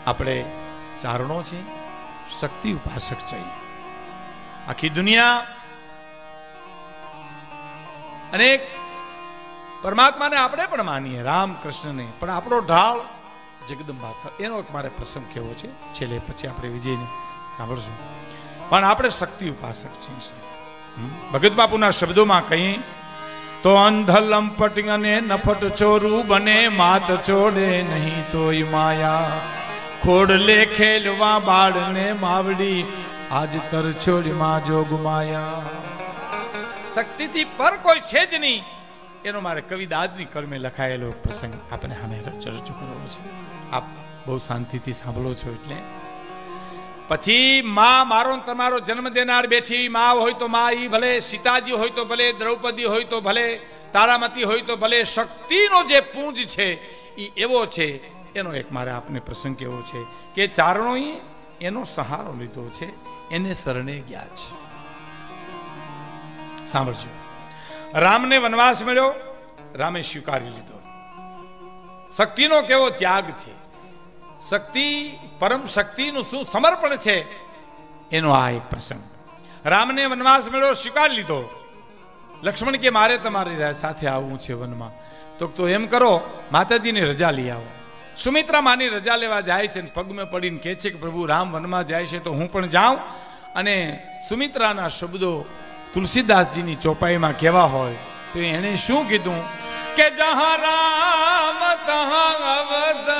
આપણે ચારણો છે, શક્તિ ઉપાસક છે. આખી દુનિયા અનેક પરમાત્માને આપણે પણ માનીએ, રામ કૃષ્ણને, પણ આપણો ઢાળ જગદંબા. એનો એક મારે પ્રસંગ કેવો છે, છેલ્લે પછી આપણે વિજયને સાંભળશું. પણ આપણે શક્તિ ઉપાસક છીએ. ભગત બાપુના શબ્દોમાં કહીએ તો અંધ લંપટ અને નફટ ચોરું બને, માત છોડે નહીં તોય માયા, ખોડલે ખેલવા બાળને માવડી, આજ તર છોડમાં જોગ માયા. શક્તિથી પર કોઈ છે જ નહીં, એનો મારે કવિદાદની કર્મે લખાયેલો પ્રસંગ આપણે સામે રજૂ કરવો છે. આપ બહુ શાંતિથી સાંભળો છો. એટલે પછી માં મારો તમારો જન્મ દેનાર બેઠી માં હોય તો માં, ઈ ભલે સીતાજી હોય તો ભલે, દ્રૌપદી હોય તો ભલે, તારામતી હોય તો ભલે, શક્તિનો જે પુંજ છે એ એવો છે. એનો એક મારે આપને પ્રસંગ કેવો છે કે ચારણોએ એનો સહારો લીધો છે, એને શરણે ગયા છે. સાંભળજો. રામને વનવાસ મળ્યો, રામે સ્વીકારી લીધો. શક્તિનો કેવો ત્યાગ છે, શક્તિ પરમ શક્તિનું શું સમર્પણ છે, એનો આ એક પ્રસંગ. રામને વનવાસ મળ્યો, સ્વીકાર લીધો. લક્ષ્મણ કે મારે તમારી સાથે આવવું છે વનમાં, તો એમ કરો માતાજીની રજા લઈ આવો. સુમિત્રા માની રજા લેવા જાય છે, પગમાં પડીને કહે છે કે પ્રભુ રામ વનમાં જાય છે તો હું પણ જાઉં. અને સુમિત્રાના શબ્દો તુલસીદાસજીની ચોપાઈમાં કેવા હોય તો એને શું કીધું કે જહાં રામ તહાં અવધ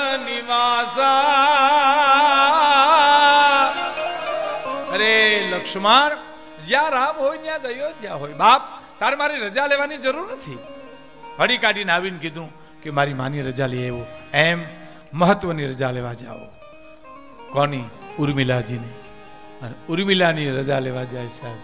નિવાસા. અરે લક્ષ્મણ, જ્યાં રામ હોય ત્યાં અયોધ્યા હોય. બાપ, તારે મારી રજા લેવાની જરૂર નથી. હળી કાઢીને આવીને કીધું કે મારી માની રજા લઈ આવ્યો. એમ મહત્વની રજા લેવા જાઓ. કોની? ઉર્મિલાજીની. અને ઉર્મિલાની રજા લેવા જાય સાહેબ.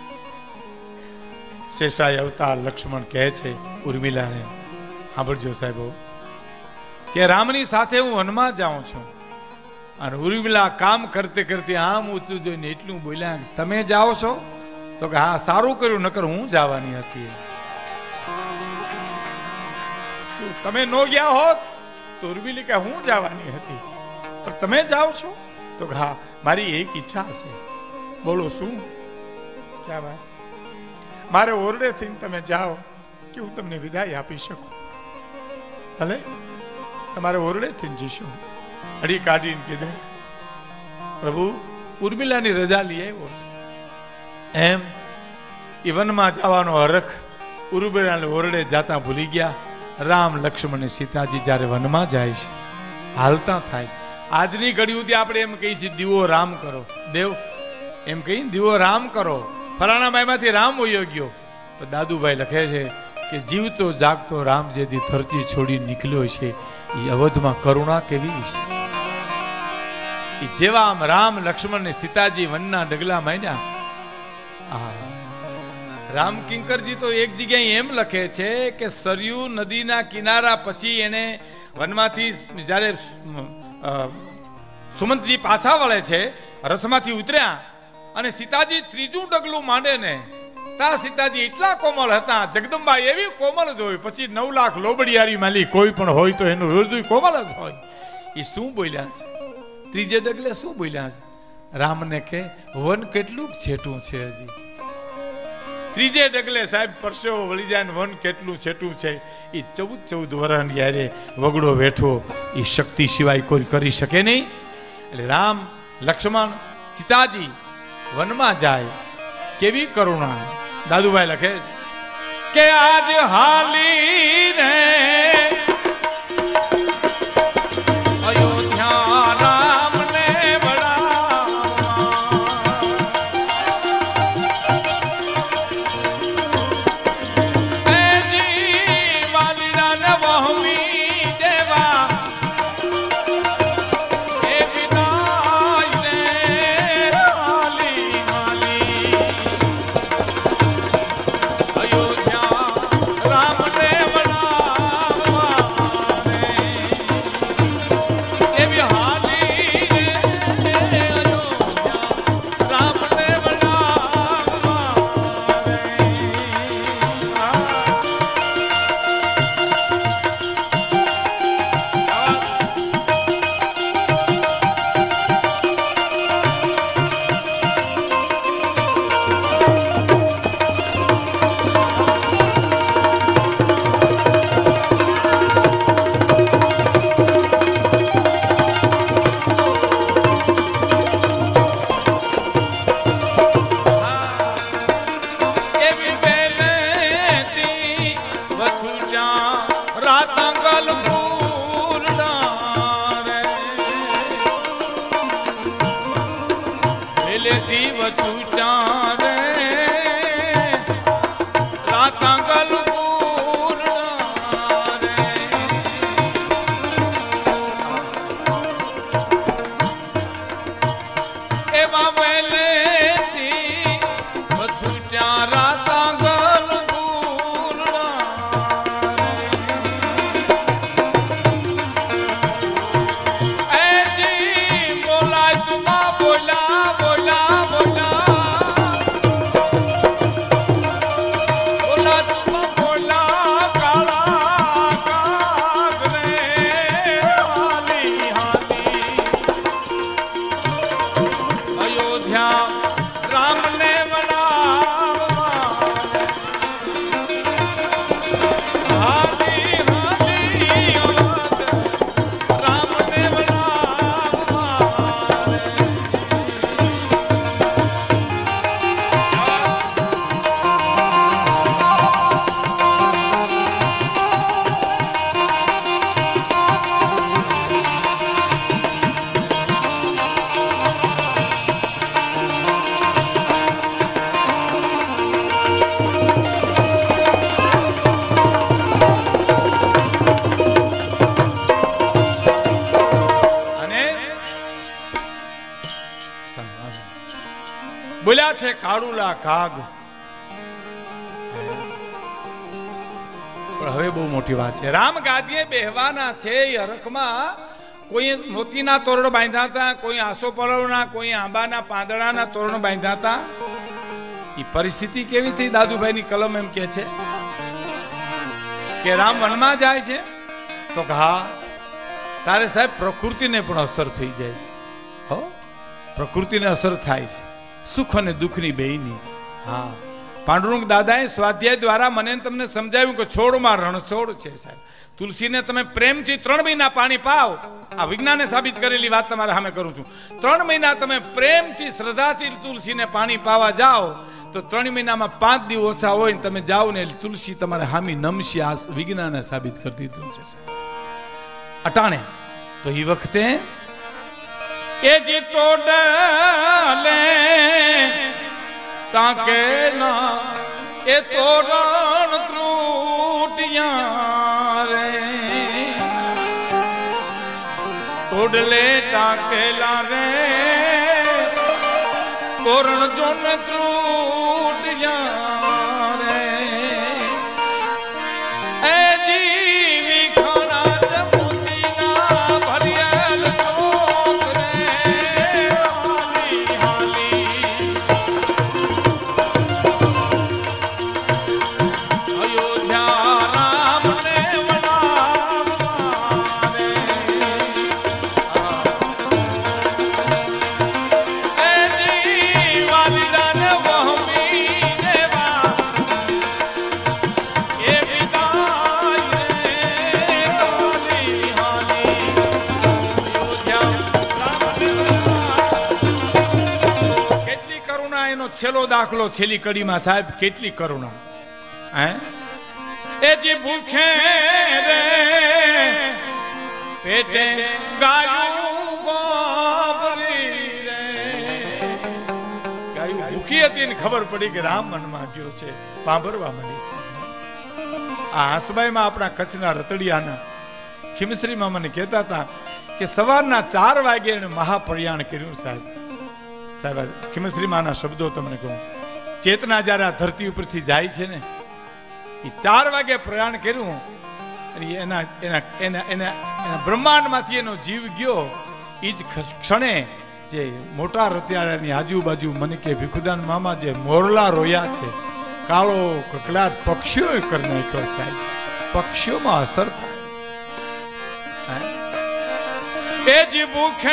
શેષાય અવતાર લક્ષ્મણ કહે છે ઉર્મિલાને, સાંભળજો સાહેબો, કે રામની સાથે હું વનમાં જાઉં છું. અને ઉર્મિલા કામ કરતે કરતે આમ ઊંચું જોઈને એટલું બોલ્યા, તમે જાઓ છો? તો કે હા, સારું કર્યું, નકર હું જવાની હતી. તમે નો ગયા હોત તો ઉર્મિલી કે હું જવાની હતી, પણ તમે જાઓ છો? તો કે હા, મારી એક ઈચ્છા છે. બોલો શું? ક્યાં વાત? મારે ઓરડે થઈને તમે જાઓ કે હું તમને વિદાય આપી શકું. ભલે તમારે ઓરડે થઈને જઈશું. હળી કાઢીને કીધું પ્રભુ ઉર્મિલાની રજા લઈ આવ્યો. એમ એ વનમાં જવાનો હરખ ઉર્મિલાને ઓરડે જાતા ભૂલી ગયા. રામ લક્ષ્મણ અને સીતાજી જ્યારે વનમાં જાય છે, હાલતા થાય. આજની ઘડી સુધી આપણે એમ કહીએ છીએ દીવો રામ કરો. દેવ એમ કહી દીવો રામ કરો, ફલાણા ભાઈમાંથી રામ વયો ગયો. તો દાદુભાઈ લખે છે કે જીવતો જાગતો રામ જે દી ધરતી છોડી નીકળ્યો છે, એ અવધમાં કરુણા કેવી છે. એ જેવા આમ રામ લક્ષ્મણ ને સીતાજી વનના ડગલા માંડ્યા. રામ કિંકરજી તો એક જગ્યાએ એમ લખે છે કે સરયુ નદીના કિનારા પછી એને વનમાંથી જ્યારે સુમંતજી પાછા વળે છે, રથમાંથી ઉતર્યા અને સીતાજી ત્રીજું ડગલું માંડે ને, તા સીતાજી એટલા કોમળ હતા. જગદંબા એવી કોમળ જ હોય. પછી 9 લાખ લોબડિયારી માલી કોઈ પણ હોય તો એનું હૃદય કોમળ જ હોય. એ શું બોલ્યા છે? ત્રીજે ડગલે શું બોલ્યા છે? રામને કે વન કેટલું છેટું છે હજી. ત્રીજે ડગલે સાહેબ પરસેવો વળી જાય ને વન કેટલું છેટું છે. એ 14 વર્ષ યારે વગડો વેઠો, એ શક્તિ સિવાય કોઈ કરી શકે નહીં. એટલે રામ લક્ષ્મણ સીતાજી વનમાં જાય, કેવી કરુણા. દાદુભાઈ લખે કે આજ હાલી ને અયોધ્યા રામ ને રામ ને छूटा रे रातांगल બોલ્યા છે કાળુલા કાગ. પણ હવે બહુ મોટી વાત છે. રામ ગાદીએ બેહવાના છે. એ હરખમાં કોઈ મોતીના તોરણ બાંધ્યા હતા, કોઈ આસોપલવના, કોઈ આંબાના પાંદડાના તોરણ બાંધ્યા હતા. એ પરિસ્થિતિ કેવી થઈ? દાદુભાઈની કલમ એમ કે છે કે રામ વનમાં જાય છે તો હા તારે સાહેબ પ્રકૃતિને પણ અસર થઈ જાય છે. હો, પ્રકૃતિને અસર થાય છે, સુખ અને દુઃખની બેયની. હા, પાંડુરંગ દાદાએ સ્વાધ્યાય દ્વારા મને તમને સમજાવ્યું કે છોડમાં રણછોડ છે સાહેબ. તુલસીને તમે પ્રેમથી 3 મહિના પાણી પાવ, આ વિજ્ઞાને સાબિત કરેલી વાત તમારે સામે કરું છું. 3 મહિના તમે પ્રેમથી શ્રદ્ધાથી તુલસીને પાણી પાવા જાઓ તો 3 મહિનામાં 5 દિવસ ઓછા હોય ને તમે જાઓ ને તુલસી તમારે હામી નમશી. આ વિજ્ઞાને સાબિત કરી દીધું છે અટાણે. તો એ વખતે એ જી તોડલે ટાંકેલા એ તોરણ ત્રુટિયા રે, તોડલે ટાંકેલા રે તોરણ જોન ત્રુટિયા રે. એ જીવી ખાણા જ મોતીના ભરિયેલ ચોક રે હાલી હાલી. અયોધ્યા રામને વડાવવા રે. એ જીવાલીરાને વહમી દેવા એ વિદાય રે હાલી હાલી. કેટલી કરુણા! એનો છેલ્લો દાખલો છેલ્લી કડીમાં સાહેબ, કેટલી કરુણા. હે એ જે ભૂખે રે પેટે ગાયું બાબરી રે. ગાયું ભૂખી હતી ને ખબર પડી કે રામ મનમાં ગયો છે, પાંભરવા માંડી છે. આ હાંસબાઈમાં આપણા કચ્છના રતડિયાના ખીમશ્રીમાં મને કહેતા હતા કે સવારના 4 વાગે એને મહાપ્રયાણ કર્યું સાહેબ. સાહેબ ખીમશ્રીમાંના શબ્દો તમને કહું, ચેતના જ્યારે આ ધરતી ઉપરથી જાય છે ને એ 4 વાગે પ્રયાણ કર્યું અને એના એના એના એના બ્રહ્માંડમાંથી એનો જીવ ગયો. એ જ ક્ષણે જે મોટા રતિયાળાની આજુબાજુ મને કે ભીખુદાન મામા જે મોરલા રોયા છે, કાળો કકલાટ પક્ષીઓ કરી નાખ્યો સાહેબ. પક્ષીઓમાં અસર થાય. એ જ ભૂખે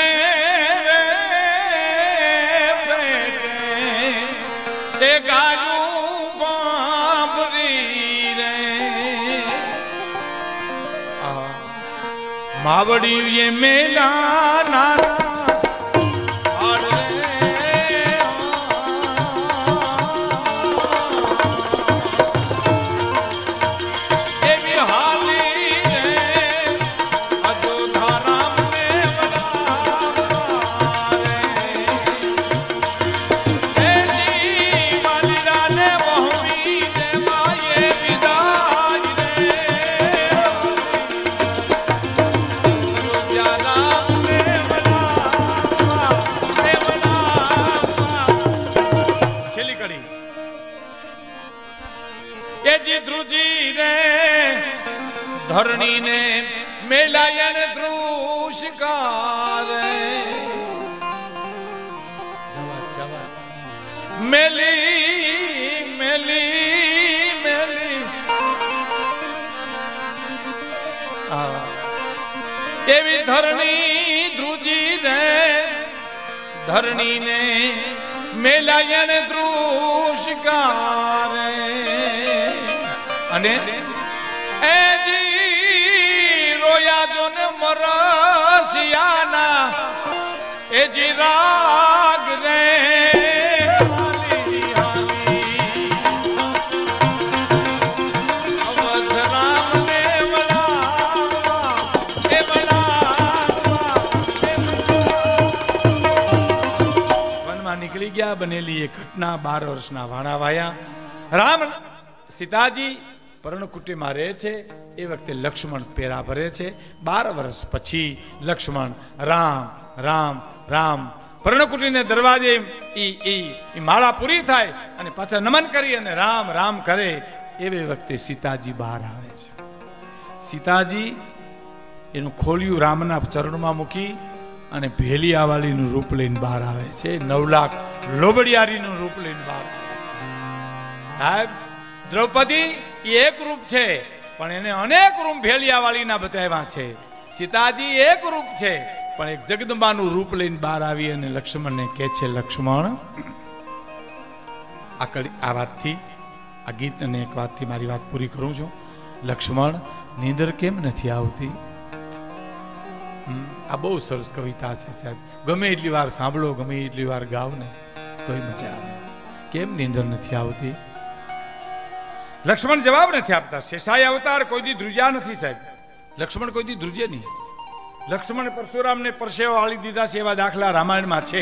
એ ગાયું બાબરી રે. માવડી એ મેલા નારા એ મેલાયણ ધ્રુષકાર મેલી મેલી મેલી એવી ધરણી ધ્રુજી રે ધરણી ને મેલાયણ ધ્રુષકાર અને એજી રોયા જો ને મરસિયાના એજી રાગ રે નીકળી ગયા બનેલી એ ઘટના 12 વર્ષના વાણા વાયા રામ સીતાજી પર્ણકુટીમાં રહે છે એ વખતે લક્ષ્મણ પેરા ભરે છે 12 વર્ષ પછી લક્ષ્મણ રામ રામ રામ પર્ણકુટીને દરવાજે ઈ માળા પૂરી થાય અને પાછા નમન કરી અને રામ રામ કરે એવે વખતે સીતાજી બહાર આવે છે સીતાજી એનું ખોલિયું રામના ચરણમાં મૂકી અને ભેલિયાવાળીનું રૂપ લઈને બહાર આવે છે 9 લાખ લોબડિયારીનું રૂપ લઈને બહાર આવે છે સાહેબ દ્રૌપદી એ એક રૂપ છે પણ એને અનેક રૂપ ભેલિયાવાળીના બતાવ્યા છે સીતાજી એક રૂપ છે પણ એક જગદંબાનું રૂપ લઈને બહાર આવી અને લક્ષ્મણને કહે છે લક્ષ્મણ આ વાતથી આ ગીત અને એક વાતથી મારી વાત પૂરી કરું છું લક્ષ્મણ નીંદર કેમ નથી આવતી આ બહુ સરસ કવિતા છે સાહેબ ગમે એટલી વાર સાંભળો ગમે એટલી વાર ગાવ ને તોય મજા આવે કેમ નીંદર નથી આવતી લક્ષ્મણ જવાબ નથી આપતા શેષાય અવતાર કોઈ દી ધ્રુજ્યા નથી સાહેબ લક્ષ્મણ કોઈ દી ધ્રુજે નહીં લક્ષ્મણ પરશુરામને પરસેવો વાળી દીધા છે એવા દાખલા રામાયણમાં છે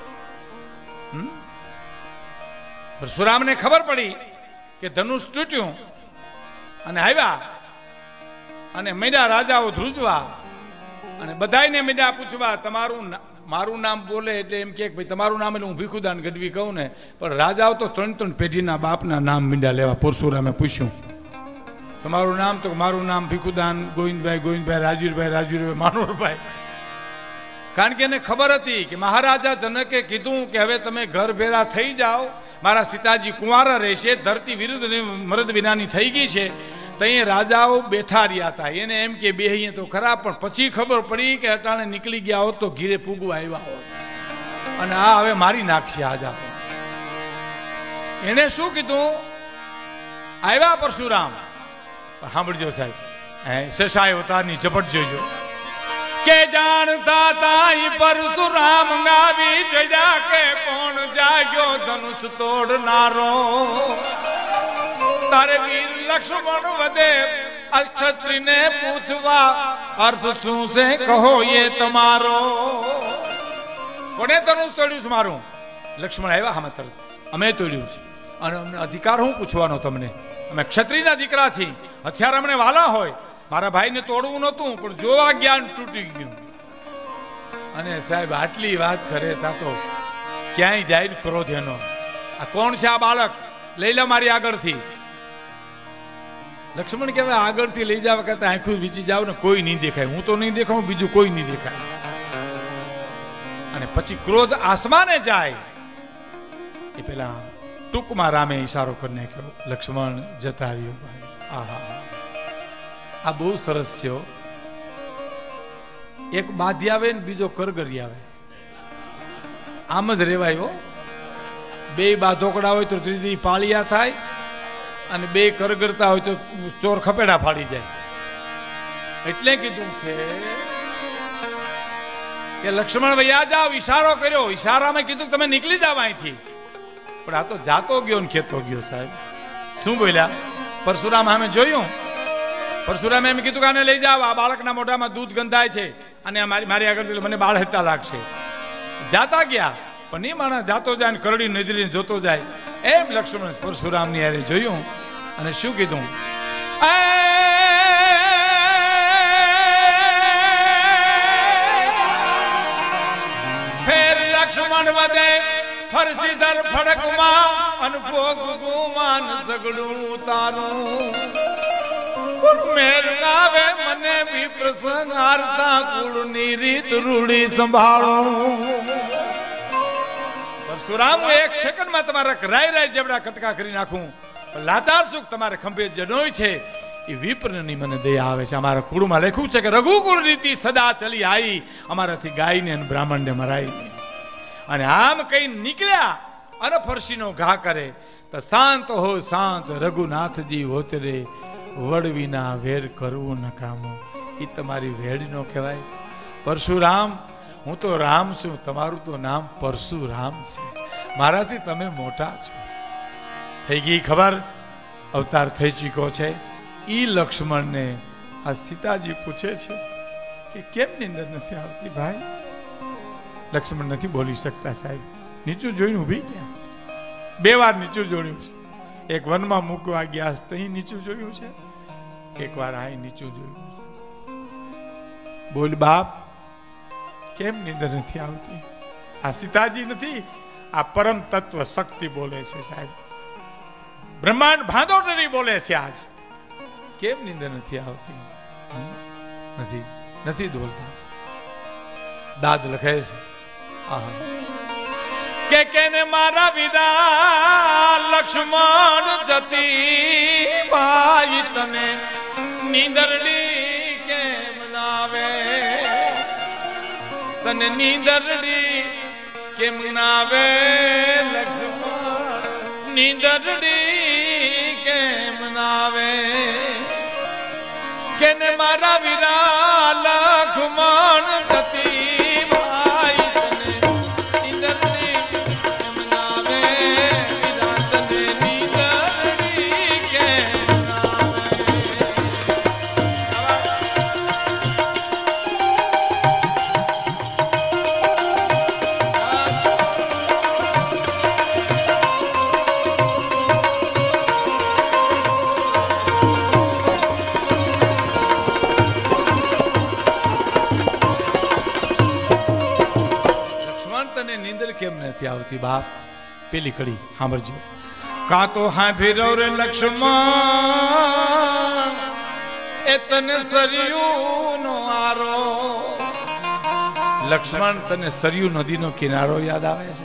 પરશુરામને ખબર પડી કે ધનુષ તૂટ્યું અને આવ્યા અને મેડા રાજાઓ ધ્રુજવા અને બધાયને મીડા પૂછવા તમારું મારું નામ બોલે એટલે એમ કે ભાઈ તમારું નામ એટલે હું ભીખુદાન ગઢવી કહું ને પણ રાજાઓ તો 3 પેઢીના બાપના નામ મીડા લેવા પરશુરામે પૂછ્યું તમારું નામ તો મારું નામ ભીખુદાન ગોવિંદભાઈ ગોવિંદભાઈ રાજુભાઈ માનોરભાઈ કારણ કે એને ખબર હતી કે મહારાજા જનકે કીધું કે હવે તમે ઘર ભેરા થઈ જાઓ મારા સીતાજી કુંવારા રહેશે ધરતી વિરુદ્ધ મરદ વિનાની થઈ ગઈ છે તઈ રાજાઓ બેઠા રહ્યા હતા એને એમ કે બેહીએ તો ખરા પણ પછી ખબર પડી કે અટાણે નીકળી ગયા હોત તો ઘીરે પૂગવા આવ્યા હોત અને આ હવે મારી નાખશે આજા એને શું કીધું આવ્યા પરશુરામ સાંભળજો સાહેબ શેષાય અવતારની ઝપટ જોજો કે જાણતા તાઈ પરશુરામ નાવી ચડ્યા કે કોણ જાગ્યો ધનુષ તોડનારો તારે વીર લક્ષ્મણ વધે અક્ષત્રિને પૂછવા અર્થ શું છે કહો એ તમારો કોને ધનુષ તોડ્યું છે મારું લક્ષ્મણ આવ્યા અમે તરત અમે તોડ્યું છે અને અમને અધિકાર હું પૂછવાનો તમને અમે ક્ષત્રિયના દીકરા છીએ હથિયાર અમને વાલા હોય મારા ભાઈને તોડવું નહોતું પણ જોવા જ્ઞાન તૂટી ગયું અને સાહેબ આટલી વાત કરે તા તો ક્યાંય જાય ક્રોધ એનો આ કોણ છે આ બાળક લઈ લે મારી આગળથી લક્ષ્મણ કહેવાય આગળથી લઈ જાવ કરતા આંખું વીચી જાવ ને કોઈ નહીં દેખાય હું તો નહીં દેખાઉં બીજું કોઈ નહીં દેખાય અને પછી ક્રોધ આસમાને જાય એ પેલા ટૂંકમાં રામે ઈશારો કરી નાખ્યો લક્ષ્મણ જતા રહ્યો ભાઈ આહા આ બહુ સરસ છે એક બાધી આવે ને બીજો કરગરી આવે આમ જ રેવાય બે બાધોકડા હોય તો ત્રીજી પાળિયા થાય અને બે કરગરતા હોય તો ચોર ખપેડા ફાડી જાય એટલે કીધું છે કે લક્ષ્મણ વૈયા જાવ ઈશારો કર્યો ઈશારામાં કીધું તમે નીકળી જાવ અહીંથી પણ આ તો જાતો ગયો ને ખેતો ગયો સાહેબ શું બોલ્યા પરશુરામ સામે જોયું પરશુરામે એમ કીધું કે આને લઈ જાવ આ બાળકના મોઢામાં દૂધ ગંધાય છે અને મારી આગળ મને બાળ હેતા લાગશે જાતા ગયા પણ નહીં માણસ જાતો જાય ને કરડી નજરીને જોતો જાય એમ લક્ષ્મણ પરશુરામની હારે જોયું અને શું કીધું ફેર લક્ષ્મણ વધે ફરસી દર ફડકમાં અનભોગ ગુમાન સગડું તારું પણ મેર ગાવે મને બી પ્રસંગ હારતા કુળની રીત રૂડી સંભાળો. પરશુરામ એક સેકન્ડમાં તમારા રાય જેવડા કટકા કરી નાખું. લાચાર સુખ તમારે ખંભે જનોય છે એ વિપ્રની મને દયા આવે છે. અમારા કુળમાં લખ્યું છે કે રઘુકુળ રીતિ સદા ચલી આવી, અમારાથી ગાયને અને બ્રાહ્મણને મરાય નહીં. અને આમ કઈ નીકળ્યા અને ફરસીનો ઘા કરે તો શાંત હો શાંત રઘુનાથજી હોતે રે, વડવીના વેર કરવું નકામું. એ તમારી વેડ નો કહેવાય. પરશુરામ હું તો રામ છું, તમારું તો નામ પરશુરામ છે, મારાથી તમે મોટા છો. થઈ ગઈ ખબર, અવતાર થઈ ચૂક્યો છે. ઈ લક્ષ્મણને આ સીતાજી પૂછે છે કે કેમ નીંદર નથી આવતી ભાઈ? લક્ષ્મણ નથી બોલી શકતા સાહેબ. નીચું જોઈને ઊભી ગયા. 2 વાર નીચું જોયું છે. એક વનમાં મૂકવા ગયા તહીં નીચું જોયું છે, એક વાર અહીં નીચું જોયું છે. બોલ બાપ, કેમ નીંદર નથી આવતી? આ સીતાજી નથી, આ પરમ તત્વ શક્તિ બોલે છે સાહેબ. બ્રહ્માંડ ભાદોડરી બોલે છે. આજ કેમ નીંદર નથી આવતી? નથી નથી બોલતા. દાદ લખે છે કે કેને મારા વિના લક્ષ્મણ જતી ભાઈ તને નીંદરડી કેમ નાવે? તને નીંદરડી કેમ નાવે લક્ષ્મણ? નીંદરડી કેમ નાવે? કેને મારા વિના લક્ષ્મણ જતી ભાઈ તને નીંદરડી કેમ નાવે? તને નીંદરડી કેમ નાવે? કેમ નથી આવતી બાપ? પેલી કડી સાંભળજો. કાં તો હાંભીરો રે લક્ષ્મણ એ તને સરયુ નો આરો. લક્ષ્મણ તને સરયુ નદીનો કિનારો યાદ આવે છે?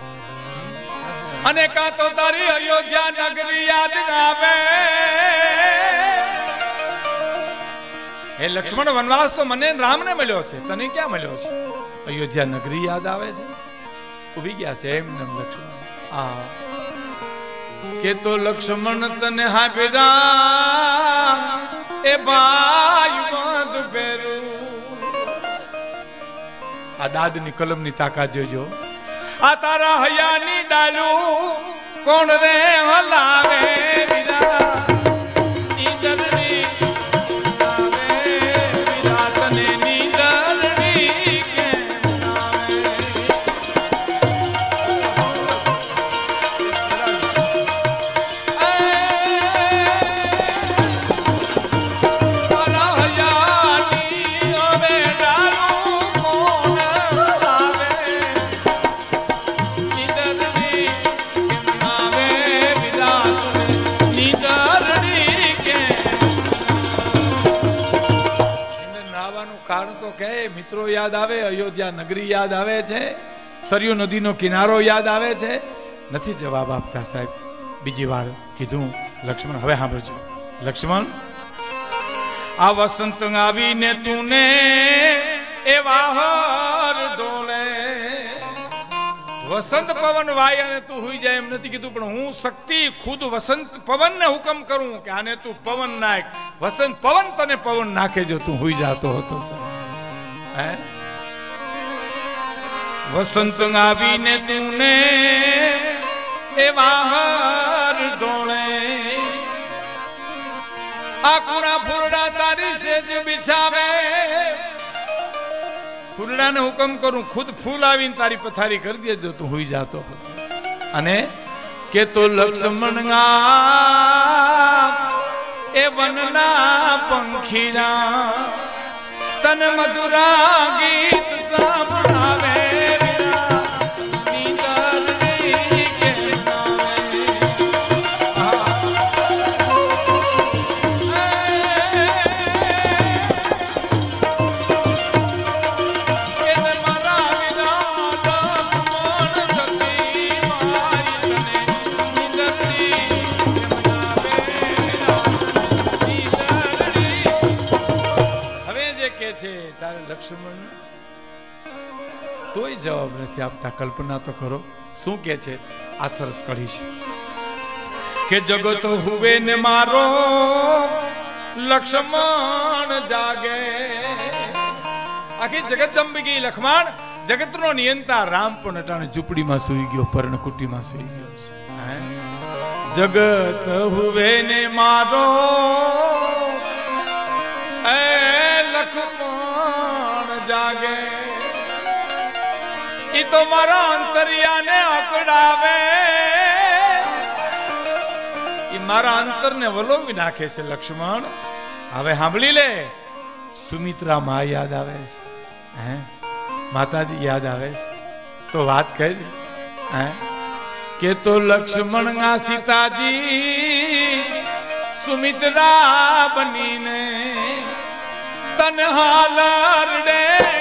અને કાં તો તારી અયોધ્યા નગરી યાદ આવે. હે લક્ષ્મણ, વનવાસ તો મને રામને મળ્યો છે, તને ક્યાં મળ્યો છે? અયોધ્યા નગરી યાદ આવે છે? ઉભી ગયા છે એમને લક્ષ્મણ. આ કે તો લક્ષ્મણ તને હાંભળ્યા એ ભાઈ બંધ પહેરું. આ દાદની કલમની તાકાત જોજો. આ તારા હૈયાની ડાલું કોણ રે હલાવે? વિરા નીંદરડી નાવે, વિરા તને નીંદરડી કેમ નાવે? મિત્રો યાદ આવે, અયોધ્યા નગરી યાદ આવે છે, સરયુ નદીનો કિનારો યાદ આવે છે. નથી જવાબ આપતા સાહેબ. બીજી વાર કીધું લક્ષ્મણ. હવે સાંભળજો લક્ષ્મણ, આ વસંત આવીને તુને એ વાહર ડોલે. વસંત પવન વાય અને તું હુઈ જાય એમ નથી કીધું, પણ હું શક્તિ ખુદ વસંત પવન ને હુકમ કરું કે આને તું પવન નાખ. વસંત પવન તને પવન નાખે જો તું હુઈ જાતો હતો સાહેબ. વસંત આવીને તુને એ વાહર ડોળે. આકુણા ફૂરડા તારી સેજ બિછાવે. ફૂરડાને હુકમ કરું, ખુદ ફૂલ આવીને તારી પથારી કરી દેજો તું હુઈ જાતો હતો. અને કે તો લક્ષ્મણ એ વનના પંખીના તન મધુરા ગીત સાંભળાવે. લક્ષ્મણ તોય જવાબ નથી આપતા. કલ્પના તો કરો શું કે છે. આ સરસ કડી છે કે જગત હુવે ને મારો લક્ષ્મણ જાગે. આખી જગત જંબી ગઈ. લક્ષ્મણ જગતનો નિયંતા રામ પણ અટાણે ઝૂંપડીમાં સૂઈ ગયો, પર્ણકુટીમાં સૂઈ ગયો છે. જગત હુવે ને મારો એ લક્ષ્મણ જાગે. ઈ તો મારા અંતરિયાને અકડાવે. ઈ મારા અંતરને વલોવી નાખે છે લક્ષ્મણ. હવે સાંભળી લે. સુમિત્રા માં યાદ આવે છે. હે માતાજી યાદ આવે છે તો વાત કરી. હે કે તો લક્ષ્મણ ના સીતાજી સુમિત્રા બનીને તન્હા લરડે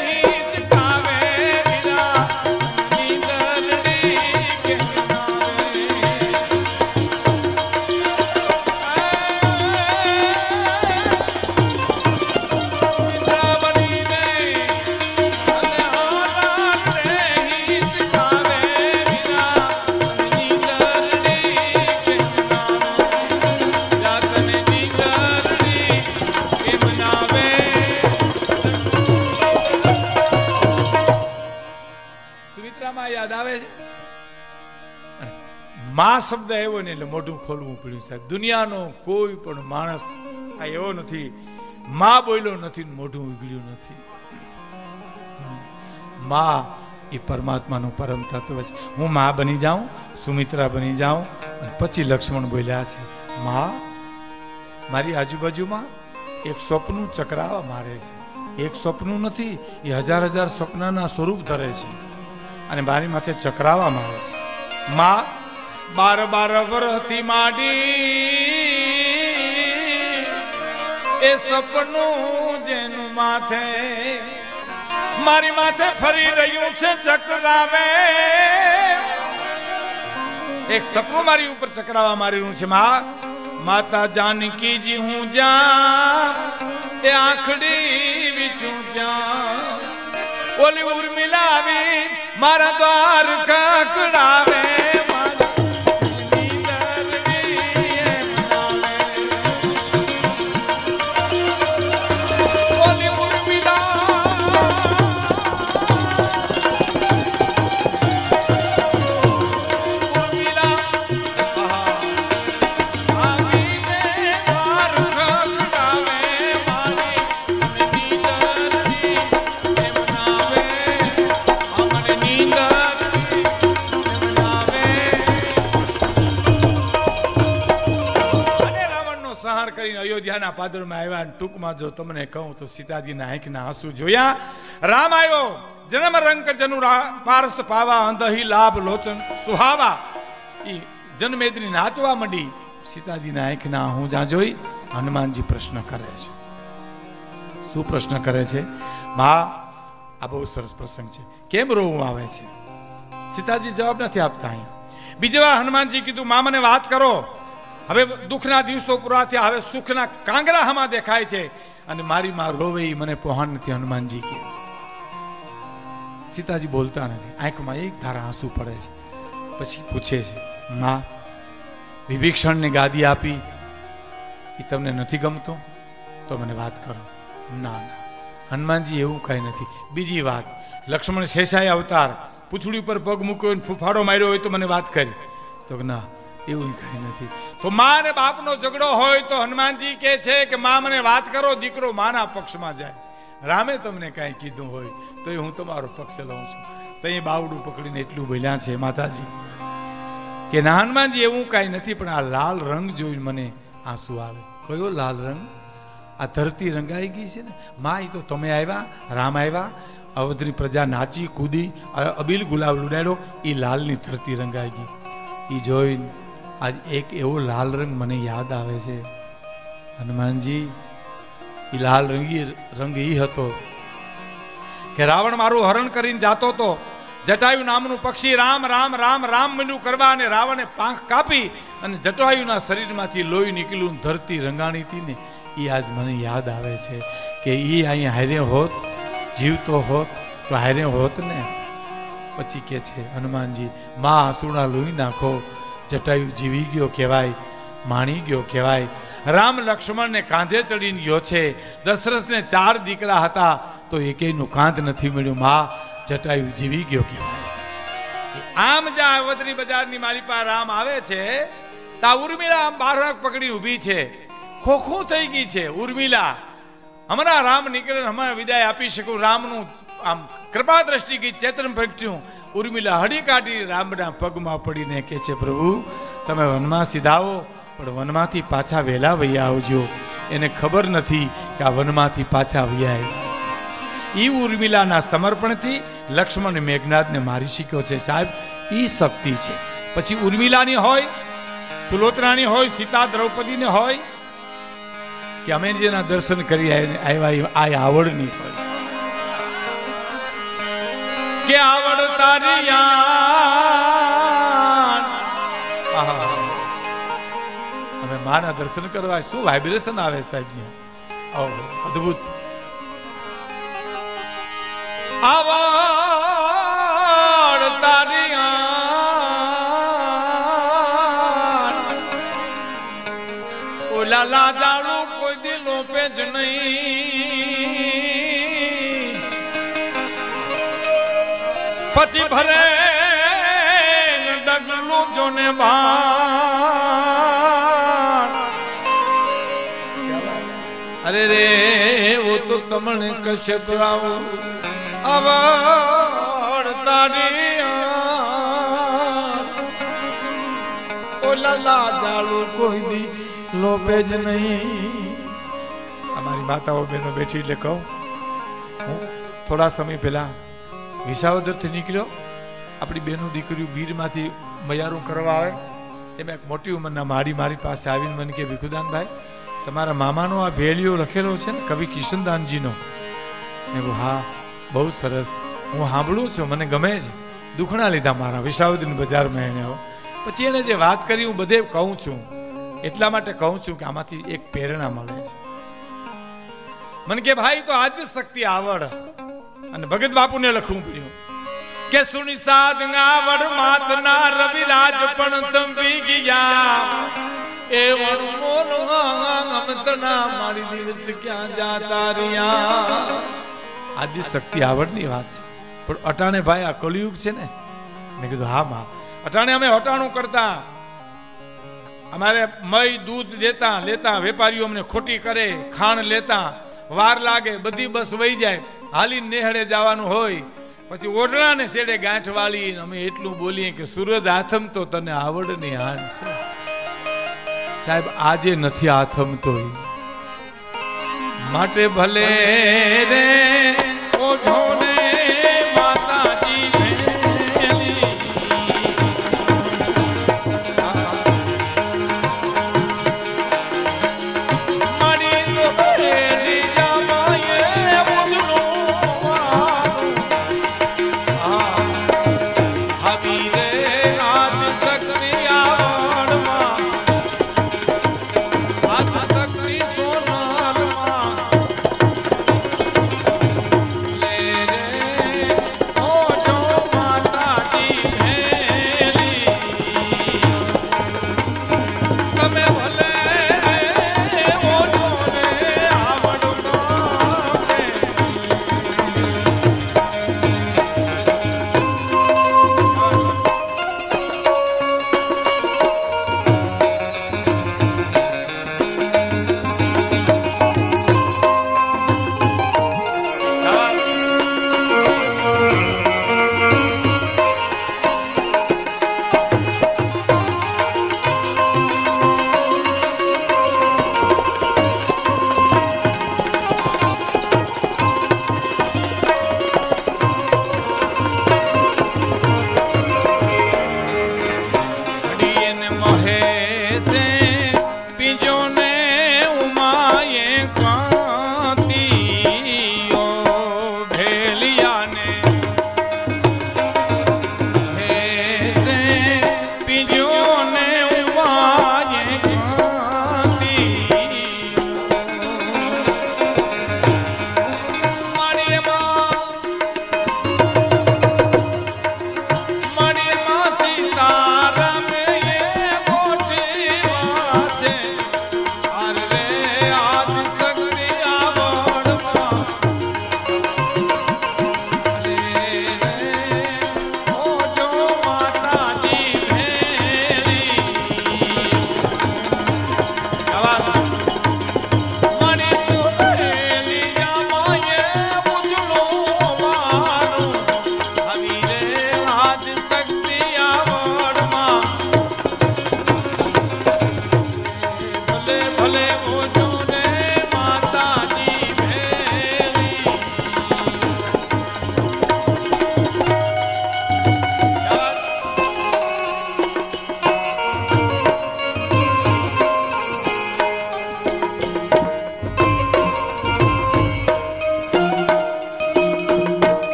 માં શબ્દ આવ્યો ને એટલે મોઢું ખોલવું પડ્યું સાહેબ. દુનિયાનો કોઈ પણ માણસ આ એવો નથી માં બોલ્યો નથી મોઢું ઉઘડ્યું નથી. માં એ પરમાત્માનું પરમ તત્વ છે. હું માં બની જાઉં, સુમિત્રા બની જાઉં અને પછી લક્ષ્મણ બોલ્યા છે માં મારી આજુબાજુમાં એક સ્વપ્નું ચક્રાવા મારે છે. એક સ્વપ્નું નથી, એ હજાર હજાર સ્વપ્નના સ્વરૂપ ધરે છે અને મારી માથે ચક્રાવા મારે છે. માં 12 વર્ષથી માંડી એ સપનું જેનું માથે મારી માથે ફરી રહ્યું છે ચક્રાવે. એક સપનું મારી ઉપર ચક્રાવા મારી રહ્યું છે. માતા જાનકીજી હું જ્યાં એ આંખડી વિચું જ્યાં ઓલી ઉર્મિલા આવી મારા દ્વાર ખખડાવે. અયોધ્યાના પાદરમાં આવ્યા. ટૂંકમાં જો તમને કહું તો સીતાજીના આંખના આંસુ જોયા. રામ આવ્યો જન્મ રંક જનુ પારસ પાવા અંધહી લાભ લોચન સુહાવા. ઈ જન્મેદની નાચવા માંડી. સીતાજીના આંખના હું જ્યાં જોઈ હનુમાનજી પ્રશ્ન કરે છે. શું પ્રશ્ન કરે છે? માં આ બહુ સરસ પ્રસંગ છે. કેમ રોવું આવે છે? સીતાજી જવાબ નથી આપતા. અહીંયા બીજી વાર હનુમાનજી કીધું માં મને વાત કરો. હવે દુઃખના દિવસો પૂરા થયા, હવે સુખના કાંગરા હમા દેખાય છે અને મારી માં રોવે મને પહોંચ નથી. હનુમાનજી કે સીતાજી બોલતા નથી. આંખમાં એક ધારા આંસુ પડે છે. પછી પૂછે છે માં વિભીષણને ગાદી આપી એ તમને નથી ગમતું તો મને વાત કરો. ના ના હનુમાનજી એવું કઈ નથી. બીજી વાત લક્ષ્મણ શેષાય અવતાર પૂંછડી પર પગ મૂક્યો ફૂફાડો માર્યો હોય તો મને વાત કરી. તો ના એવું કઈ નથી. તો માં અને બાપનો ઝઘડો હોય તો હનુમાનજી કહે છે કે માં મને વાત કરો. દીકરો માના પક્ષમાં જાય. રામે તમને કઈ કીધું હોય તો હું તમારો પક્ષ લઉં છું. તો એ બાવડું પકડીને એટલું બોલ્યા છે માતાજી કે ના હનુમાનજી એવું કઈ નથી, પણ આ લાલ રંગ જોઈને મને આંસુ આવે. કયો લાલ રંગ? આ ધરતી રંગાઈ ગઈ છે ને માં. એ તો તમે આવ્યા, રામ આવ્યા, અવધની પ્રજા નાચી કૂદી અબીલ ગુલાબ લૂડાડ્યો, એ લાલની ધરતી રંગાઈ ગઈ. એ જોઈને આજ એક એવો લાલ રંગ મને યાદ આવે છે હનુમાનજી. એ લાલ રંગ એ હતો કે રાવણ મારું હરણ કરીને જાતો હતો. જટાયુ નામનું પક્ષી રામ રામ રામ રામ મનું કરવા અને રાવણે પાંખ કાપી અને જટાયુના શરીરમાંથી લોહી નીકળ્યું, ધરતી રંગાણી હતી ને એ આજ મને યાદ આવે છે કે એ અહીંયા હારે હોત જીવતો હોત તો હારે હોત ને. પછી કે છે હનુમાનજી, માં આંસુના લોહી નાખો, જટાયુ જીવી ગયો કહેવાય, માણી ગયો કહેવાય. રામ લક્ષ્મણને કાંધે ચડીને ગયો છે. દશરથને 4 દીકરા હતા તો એકેયનું કાંધ નથી મળ્યું. માં જટાયુ જીવી ગયો કહેવાય. આમ જ્યાં વદરી બજારની મારી પાસે રામ આવે છે, તા ઉર્મિલા આમ બારક પકડી ઊભી છે, ખોખું થઈ ગઈ છે. ઉર્મિલા હમણાં રામ નીકળે, હમણાં વિદાય આપી શકું. રામનું આમ કૃપા દ્રષ્ટિ ગઈ, ચેતન પ્રગટ્યું. ઉર્મિલા હડી કાઢી રામના પગમાં પડીને કહે છે, પ્રભુ તમે વનમાં સીધાવો, પણ વનમાંથી પાછા વહેલા વૈયા આવજો. એને ખબર નથી કે આ વનમાંથી પાછા વૈયા આવ્યા છે. એ ઉર્મિલાના સમર્પણથી લક્ષ્મણ મેઘનાદને મારી શક્યો છે. સાહેબ, એ શક્તિ છે. પછી ઉર્મિલાની હોય, સુલોચનાની હોય, સીતા દ્રૌપદીને હોય, કે અમે જેના દર્શન કરી આવ્યા આ આવડની હોય, કે આવડ તારી અમે માના દર્શન કરવા. શું વાઇબ્રેશન આવે સાહેબ ને, અદભુત. આવડ તારી ઓલા લાજાળું કોઈ દિલો પે જ નહીં. પછી ભરે ડગલું જોને ભાન. અરે રે વો તો તમને કશ્યપ રાવો આવડ તારી ઓલા લાજાળું કોઈ દી લોપે જ નહીં. અમારી માતાઓ બહેનો બેઠી એટલે કહું, હું થોડા સમય પહેલા વિસાવદરથી નીકળ્યો. આપણી બહેનો દીકરીઓ ગીરમાંથી મયારું કરવા આવે, એમાં એક મોટી ઉંમરના મારી પાસે આવીને મને કે ભીખુદાનભાઈ, તમારા મામાનો આ ભેળિયો લખેલો છે ને કવિ કિશનદાનજીનો? મેં કહું હા, બહુ સરસ, હું સાંભળું છું, મને ગમે છે. દુખણા લીધા મારા વિસાવદરની બજારમાં એને. પછી એને જે વાત કરી હું બધે કહું છું, એટલા માટે કહું છું કે આમાંથી એક પ્રેરણા મળે છે મને. કે ભાઈ તો આદ્ય શક્તિ આવડ. અને ભગત બાપુને લખવું પડ્યું કે સુની સાધ આવડ માતના રવિરાજ પણ તંબી ગયા એ વણમોનો અમતના મારી દિવસ ક્યાં જાતા રહ્યા. આદ્ય શક્તિ આવડની વાત છે. પણ અટાણે ભાઈ આ કલયુગ છે ને. મેં કીધું હા માં. અટાણે અમે અટાણું કરતા, અમારે મય દૂધ દેતા લેતા, વેપારીઓ અમને ખોટી કરે, ખાણ લેતા, વાર લાગે, બધી બસ વહી જાય, હાલીને નેહડે જવાનું હોય. પછી ઓઢણાને શેડે ગાંઠ વાળી અમે એટલું બોલીએ કે સૂરજ આથમતો તને આવડની હાણ છે. સાહેબ આજે નથી આથમતો, માટે ભલે રે